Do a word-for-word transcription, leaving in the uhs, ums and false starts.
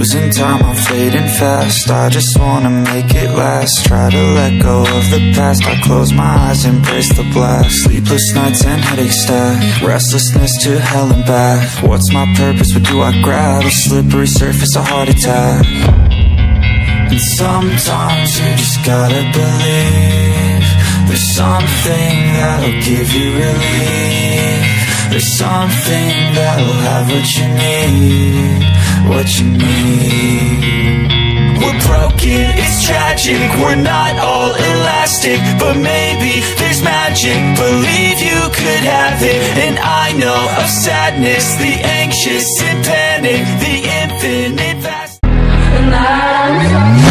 losing time, I'm fading fast. I just wanna make it last. Try to let go of the past. I close my eyes, embrace the blast. Sleepless nights and headaches stack. Restlessness to hell and back. What's my purpose, what do I grab? A slippery surface, a heart attack. And sometimes you just gotta believe there's something that'll give you relief. There's something that'll have what you need, what you need. We're broken, it's tragic, we're not all elastic, but maybe there's magic. Believe you could have it. And I know of sadness, the anxious and panic, the infinite vast. And I